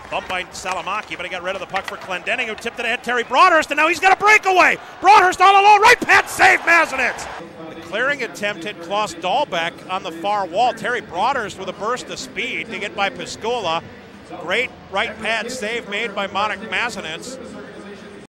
Bumped by Salamaki, but he got rid of the puck for Clendenning, who tipped it ahead Terry Broadhurst, and now he's got a breakaway. Broadhurst all alone, right pad save, Mazanec. The clearing attempt hit Klaus Dahlbeck on the far wall. Terry Broadhurst with a burst of speed to get by Piscola. Great right pad save made by Marek Mazanec.